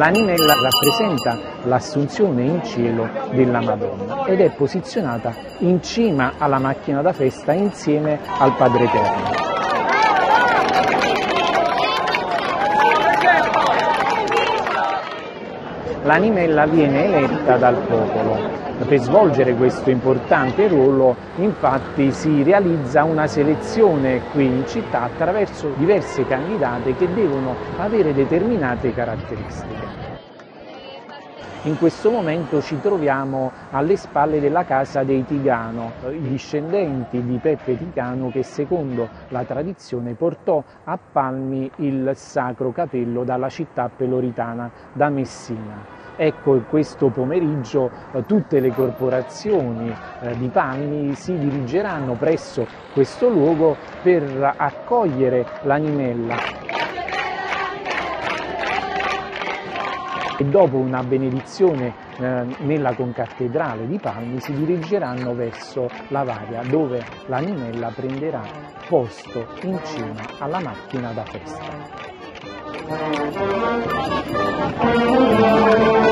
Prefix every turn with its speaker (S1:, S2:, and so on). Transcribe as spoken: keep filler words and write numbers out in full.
S1: L'Animella rappresenta l'Assunzione in cielo della Madonna ed è posizionata in cima alla macchina da festa insieme al Padre Eterno. L'Animella viene eletta dal popolo. Per svolgere questo importante ruolo, infatti, si realizza una selezione qui in città attraverso diverse candidate che devono avere determinate caratteristiche. In questo momento ci troviamo alle spalle della casa dei Tigano, i discendenti di Peppe Tigano che secondo la tradizione portò a Palmi il sacro capello dalla città peloritana, da Messina. Ecco, questo pomeriggio eh, tutte le corporazioni eh, di Palmi si dirigeranno presso questo luogo per accogliere l'Animella. E dopo una benedizione eh, nella concattedrale di Palmi si dirigeranno verso la Varia, dove l'Animella prenderà posto in cima alla macchina da festa.